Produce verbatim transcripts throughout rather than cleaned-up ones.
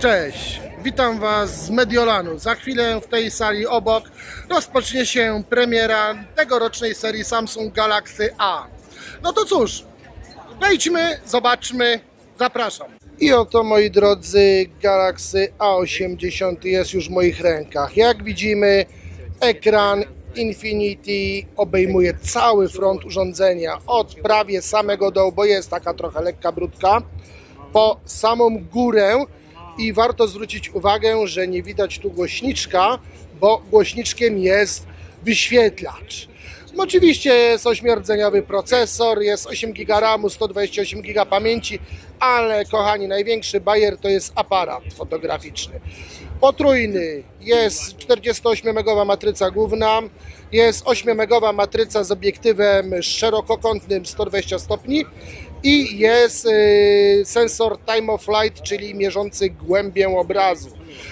Cześć, witam Was z Mediolanu. Za chwilę w tej sali obok rozpocznie się premiera tegorocznej serii Samsung Galaxy A. No to cóż, wejdźmy, zobaczmy, zapraszam. I oto, moi drodzy, Galaxy A osiemdziesiąt jest już w moich rękach. Jak widzimy, ekran Infinity obejmuje cały front urządzenia, od prawie samego dołu, bo jest taka trochę lekka brudka, po samą górę. I warto zwrócić uwagę, że nie widać tu głośniczka, bo głośniczkiem jest wyświetlacz. No oczywiście jest ośmiordzeniowy procesor, jest osiem giga ramu, sto dwadzieścia osiem giga pamięci, ale kochani, największy bajer to jest aparat fotograficzny. Potrójny, jest czterdziestoośmiomegowa matryca główna, jest ośmiomegowa matryca z obiektywem szerokokątnym sto dwadzieścia stopni i jest y, sensor time of flight, czyli mierzący głębię obrazu.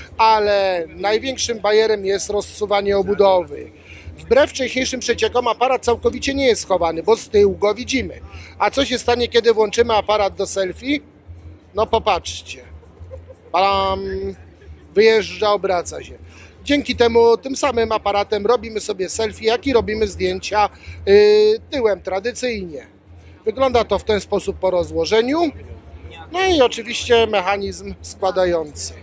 Ale największym bajerem jest rozsuwanie obudowy. Wbrew wcześniejszym przeciekom aparat całkowicie nie jest schowany, bo z tyłu go widzimy. A co się stanie, kiedy włączymy aparat do selfie? No popatrzcie. Palam, wyjeżdża, obraca się. Dzięki temu tym samym aparatem robimy sobie selfie, jak i robimy zdjęcia yy, tyłem tradycyjnie. Wygląda to w ten sposób po rozłożeniu. No i oczywiście mechanizm składający.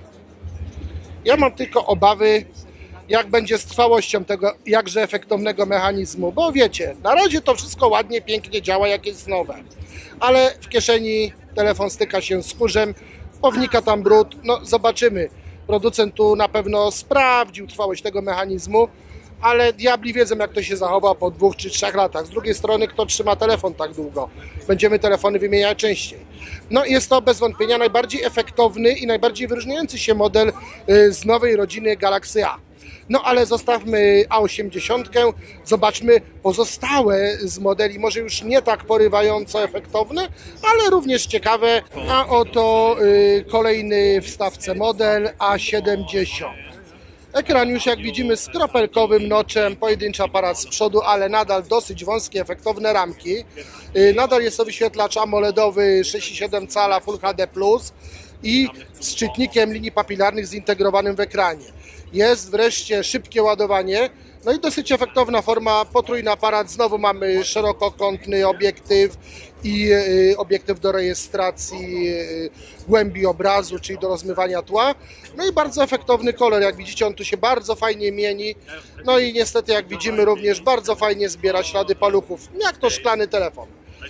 Ja mam tylko obawy, jak będzie z trwałością tego jakże efektownego mechanizmu, bo wiecie, na razie to wszystko ładnie, pięknie działa, jak jest nowe, ale w kieszeni telefon styka się z kurzem, pownika tam brud, no zobaczymy. Producent tu na pewno sprawdził trwałość tego mechanizmu, ale diabli wiedzą, jak to się zachowa po dwóch czy trzech latach. Z drugiej strony, kto trzyma telefon tak długo? Będziemy telefony wymieniać częściej. No jest to bez wątpienia najbardziej efektowny i najbardziej wyróżniający się model z nowej rodziny Galaxy A. No ale zostawmy A osiemdziesiąt, zobaczmy pozostałe z modeli, może już nie tak porywająco efektowne, ale również ciekawe. A oto y, kolejny w stawce model A siedemdziesiąt. Ekran już, jak widzimy, z kropelkowym noczem, pojedynczy aparat z przodu, ale nadal dosyć wąskie, efektowne ramki. Y, nadal jest to wyświetlacz AMOLEDowy sześć i siedem cala Full H D plus i z czytnikiem linii papilarnych zintegrowanym w ekranie. Jest wreszcie szybkie ładowanie, no i dosyć efektowna forma, potrójny aparat, znowu mamy szerokokątny obiektyw i y, obiektyw do rejestracji y, głębi obrazu, czyli do rozmywania tła. No i bardzo efektowny kolor, jak widzicie, on tu się bardzo fajnie mieni, no i niestety, jak widzimy, również bardzo fajnie zbiera ślady paluchów, jak to szklany telefon.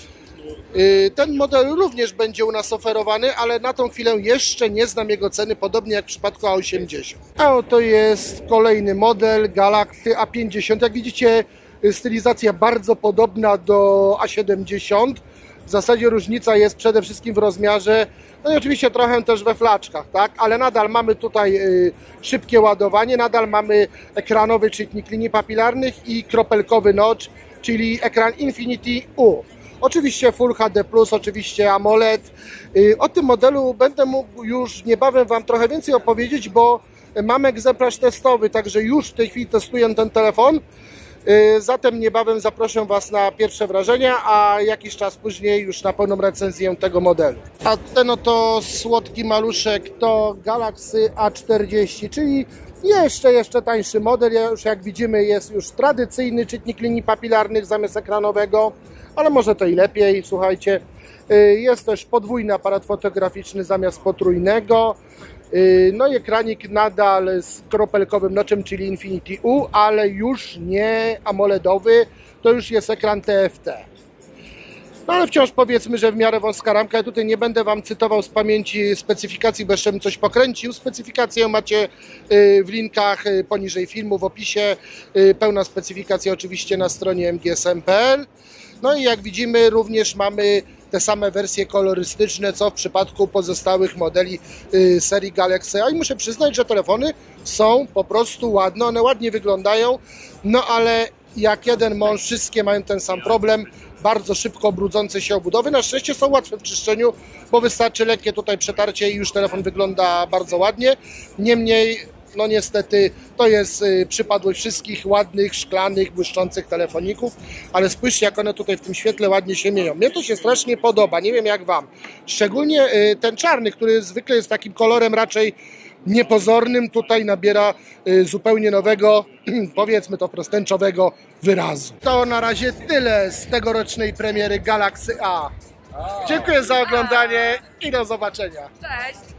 Ten model również będzie u nas oferowany, ale na tą chwilę jeszcze nie znam jego ceny, podobnie jak w przypadku A osiemdziesiąt. A oto jest kolejny model Galaxy A pięćdziesiąt. Jak widzicie, stylizacja bardzo podobna do A siedemdziesiąt. W zasadzie różnica jest przede wszystkim w rozmiarze, no i oczywiście trochę też we flaczkach, tak? Ale nadal mamy tutaj y, szybkie ładowanie, nadal mamy ekranowy czytnik linii papilarnych i kropelkowy notch, czyli ekran Infinity U. Oczywiście Full H D plus, oczywiście AMOLED. O tym modelu będę mógł już niebawem Wam trochę więcej opowiedzieć, bo mam egzemplarz testowy, także już w tej chwili testuję ten telefon. Zatem niebawem zaproszę Was na pierwsze wrażenia, a jakiś czas później już na pełną recenzję tego modelu. A ten oto słodki maluszek to Galaxy A czterdzieści, czyli jeszcze, jeszcze tańszy model. Już jak widzimy, jest już tradycyjny czytnik linii papilarnych zamiast ekranowego, ale może to i lepiej, słuchajcie. Jest też podwójny aparat fotograficzny zamiast potrójnego. No i ekranik nadal z kropelkowym noczem, czyli Infinity U, ale już nie AMOLEDowy, to już jest ekran T F T. No ale wciąż powiedzmy, że w miarę wąska ramka. Ja tutaj nie będę Wam cytował z pamięci specyfikacji, bo jeszcze bym coś pokręcił. Specyfikację macie w linkach poniżej filmu, w opisie. Pełna specyfikacja oczywiście na stronie M G S M kropka P L. No i jak widzimy, również mamy te same wersje kolorystyczne, co w przypadku pozostałych modeli y, serii Galaxy A. I muszę przyznać, że telefony są po prostu ładne, one ładnie wyglądają, no ale jak jeden mąż, wszystkie mają ten sam problem, bardzo szybko brudzące się obudowy. Na szczęście są łatwe w czyszczeniu, bo wystarczy lekkie tutaj przetarcie i już telefon wygląda bardzo ładnie. Niemniej no niestety to jest y, przypadłość wszystkich ładnych, szklanych, błyszczących telefoników, ale spójrzcie, jak one tutaj w tym świetle ładnie się mieją. Mnie to się strasznie podoba, nie wiem jak wam. Szczególnie y, ten czarny, który zwykle jest takim kolorem raczej niepozornym, tutaj nabiera y, zupełnie nowego, powiedzmy to wprost, tęczowego wyrazu. To na razie tyle z tegorocznej premiery Galaxy A. Dziękuję za oglądanie i do zobaczenia. Cześć!